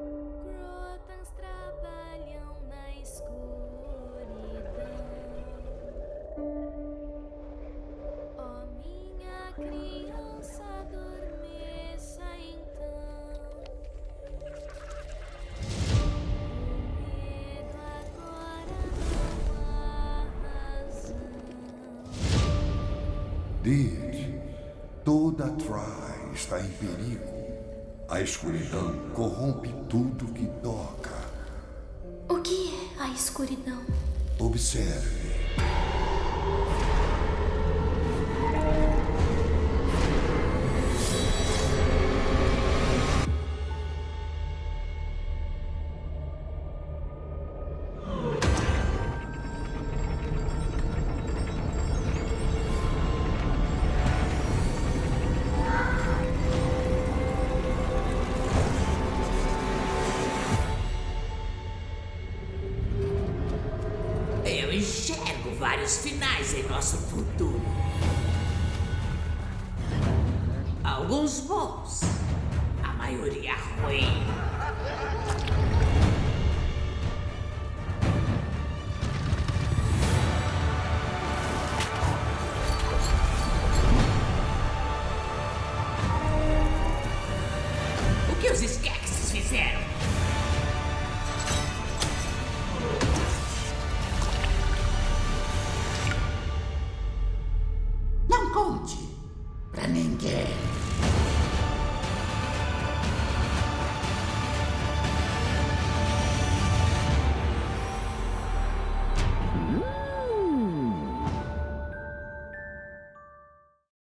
Crotans trabalham na escuridão. Ó minha criança, adormeça então. O medo agora não há razão. Deed, toda Tri está em perigo. A escuridão corrompe tudo que toca. O que é a escuridão? Observe. Eu enxergo vários finais em nosso futuro. Alguns bons, a maioria ruim. O que os Skeksis fizeram? Não conte pra ninguém.